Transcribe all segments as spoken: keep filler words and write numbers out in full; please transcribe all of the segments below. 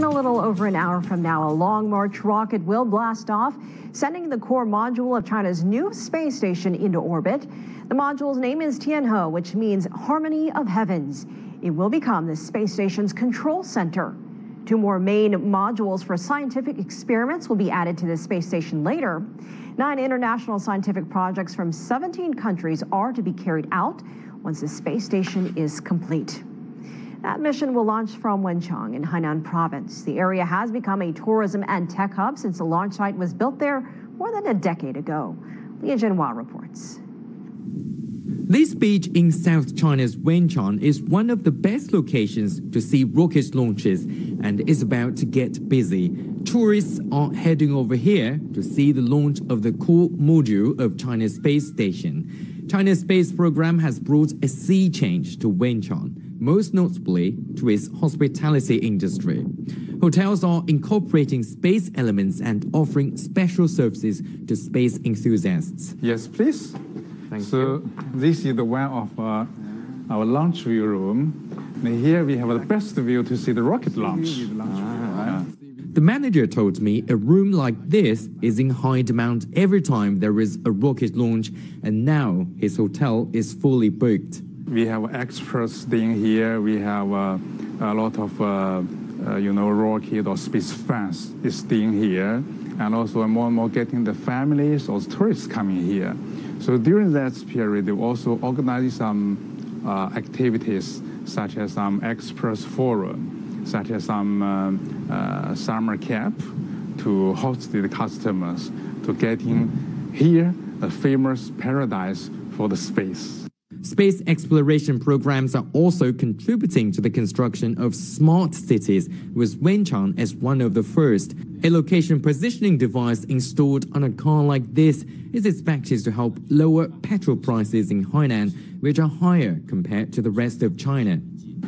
a little over an hour from now, a Long March rocket will blast off, sending the core module of China's new space station into orbit. The module's name is Tianhe, which means Harmony of Heavens. It will become the space station's control center. Two more main modules for scientific experiments will be added to the space station later. Nine international scientific projects from seventeen countries are to be carried out once the space station is complete. That mission will launch from Wenchang in Hainan province. The area has become a tourism and tech hub since the launch site was built there more than a decade ago. Li Zhenhua reports. This beach in South China's Wenchang is one of the best locations to see rocket launches and is about to get busy. Tourists are heading over here to see the launch of the core module of China's space station. China's space program has brought a sea change to Wenchang, most notably to its hospitality industry. Hotels are incorporating space elements and offering special services to space enthusiasts. Yes, please. Thank so you. This is the one of uh, our launch view room. And here we have the best view to see the rocket launch. Ah. The manager told me a room like this is in high demand every time there is a rocket launch, and now his hotel is fully booked. We have experts staying here. We have uh, a lot of, uh, uh, you know, rocket or space fans is staying here, and also more and more getting the families or tourists coming here. So during that period, they also organize some uh, activities such as some experts forum, such as some uh, uh, summer camp to host the customers to getting here a famous paradise for the space. Space exploration programs are also contributing to the construction of smart cities, with Wenchang as one of the first. A location positioning device installed on a car like this is expected to help lower petrol prices in Hainan, which are higher compared to the rest of China.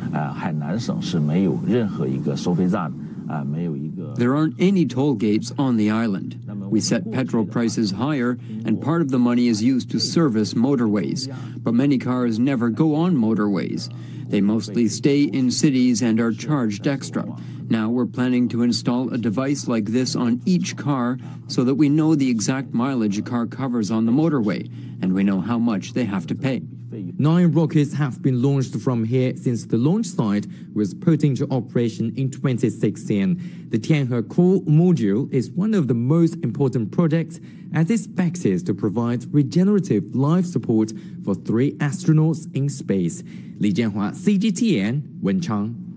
There aren't any toll gates on the island. We set petrol prices higher, and part of the money is used to service motorways. But many cars never go on motorways. They mostly stay in cities and are charged extra. Now we're planning to install a device like this on each car so that we know the exact mileage a car covers on the motorway, and we know how much they have to pay. Nine rockets have been launched from here since the launch site was put into operation in twenty sixteen. The Tianhe core module is one of the most important projects as it expects to provide regenerative life support for three astronauts in space. Li Zhenhua, C G T N, Wenchang.